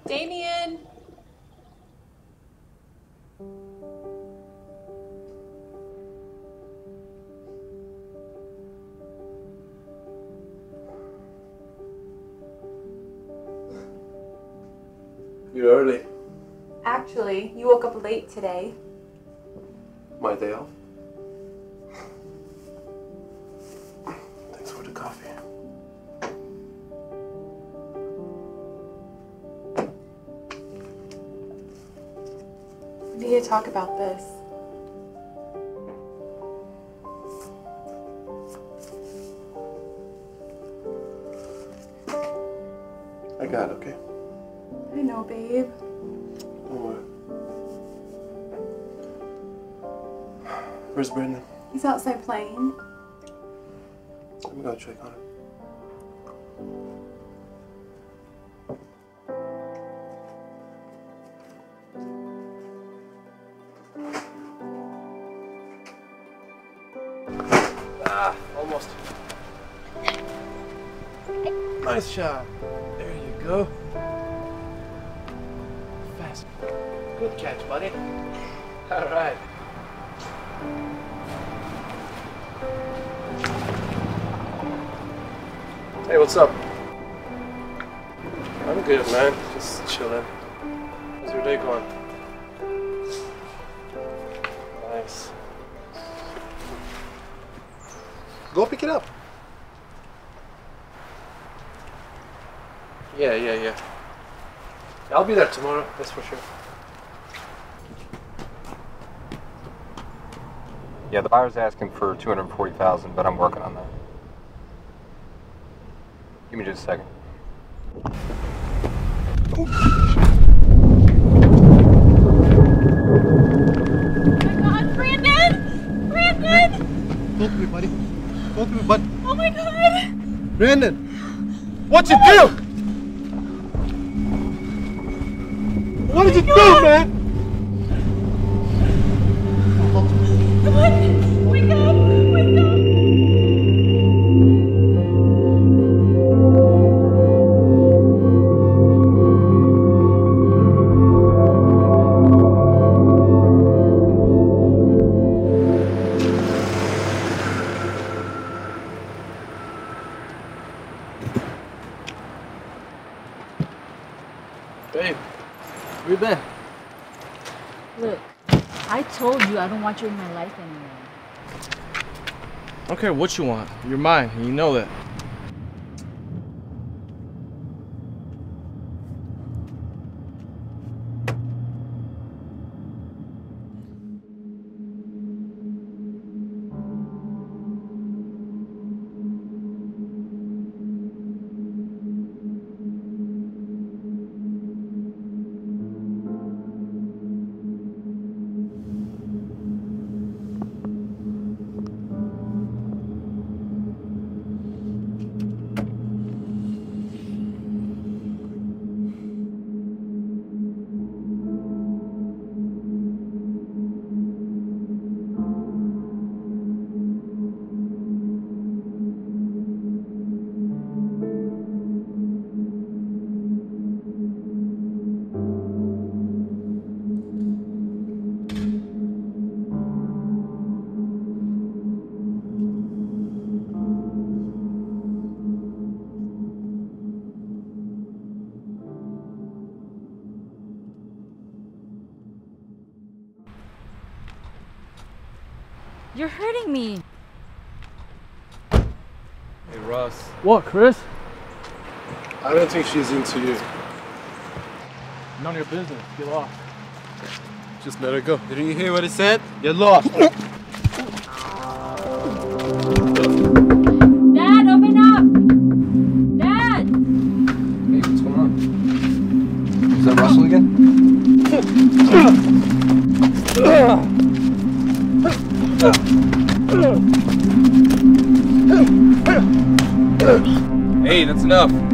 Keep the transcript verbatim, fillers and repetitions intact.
Damien! You're early. Actually, you woke up late today. My day off. Thanks for the coffee. We need to talk about this. I got it, okay? I know, babe. Don't worry. Where's Brandon? He's outside playing. I'm gonna check on him. Ah, almost. Nice shot. There you go. Fast. Good catch, buddy. All right. Hey, what's up? I'm good, man. Just chilling. How's your day going? Nice. Go pick it up. Yeah, yeah, yeah. I'll be there tomorrow, that's for sure. Yeah, the buyer's asking for two hundred forty thousand dollars, but I'm working on that. Give me just a second. Oh my god, Brandon! Brandon! Talk to me, buddy. Talk to me, bud. Oh my god! Brandon! What'd you do? What did you do, man? Come on! Wake up! Wake up! Babe, where you been? Look, I told you I don't want you in my life anymore. I don't care what you want. You're mine, and you know that. You're hurting me. Hey, Russ. What, Chris? I don't think she's into you. None of your business. Get lost. Just let her go. Didn't you hear what he said? You're lost. Dad, open up! Dad! Hey, what's going on? Is that Russell again? Hey, that's enough.